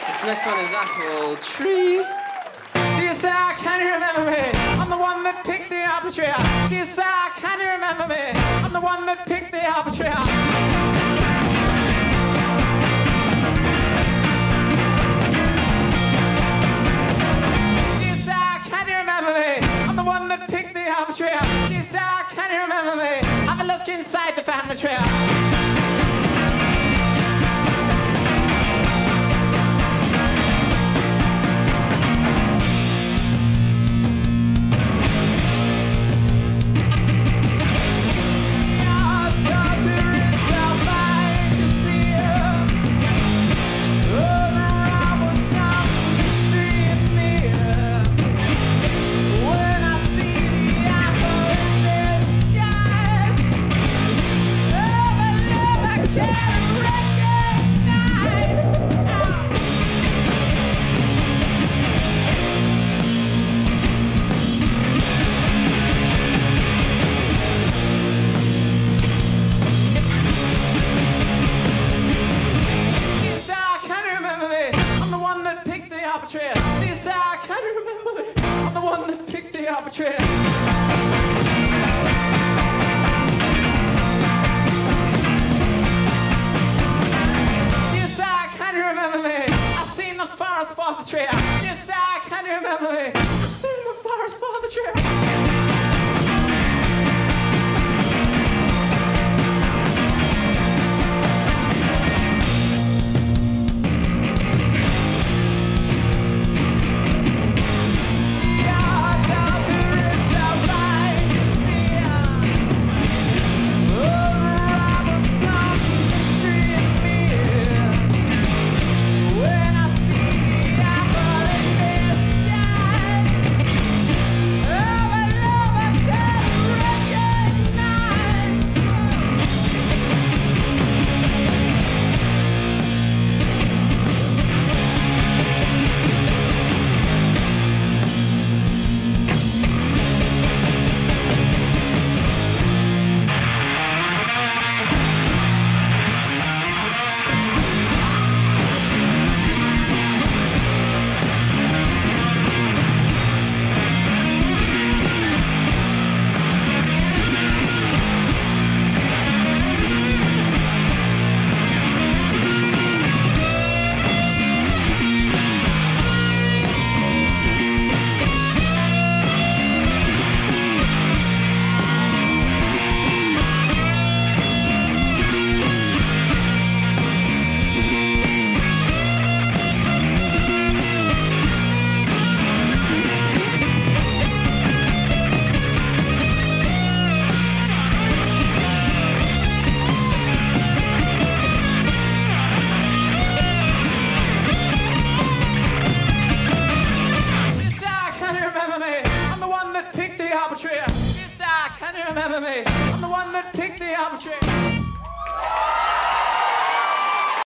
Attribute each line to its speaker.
Speaker 1: This next one is Apple Tree.
Speaker 2: Dear sir, can you remember me? I'm the one that picked the apple tree. Dear sir, can you remember me? I'm the one that picked the apple tree. Dear sir, can you remember me? I'm the one that picked the apple tree. Dear sir, can you remember me? Have a look inside the family tree. Yes, I can remember me. I'm the one that picked the arbitrator. Yes, I can remember me. I've seen the forest for the tree. Yes, I can remember me. I've seen the forest for the tree. Yes, I can you remember me? I'm the one that picked the arbitrator.